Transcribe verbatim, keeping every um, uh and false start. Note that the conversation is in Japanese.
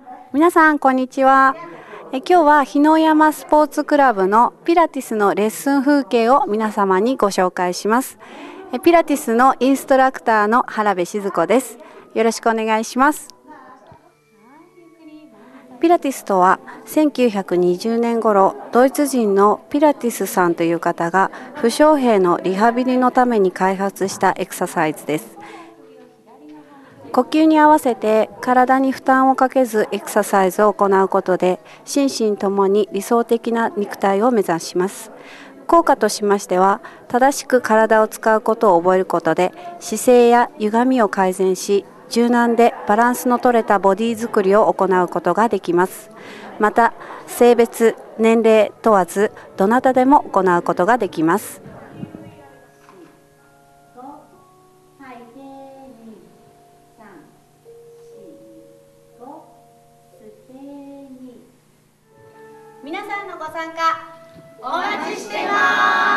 皆さんこんにちは。え今日は日野山スポーツクラブのピラティスのレッスン風景を皆様にご紹介します。えピラティスのインストラクターの原部静子です。よろしくお願いします。ピラティスとはせんきゅうひゃくにじゅうねん頃、ドイツ人のピラティスさんという方が負傷兵のリハビリのために開発したエクササイズです。呼吸に合わせて体に負担をかけずエクササイズを行うことで、心身ともに理想的な肉体を目指します。効果としましては、正しく体を使うことを覚えることで姿勢や歪みを改善し、柔軟でバランスの取れたボディ作りを行うことができます。また、性別、年齢問わずどなたでも行うことができます。 皆さんのご参加お待ちしてます。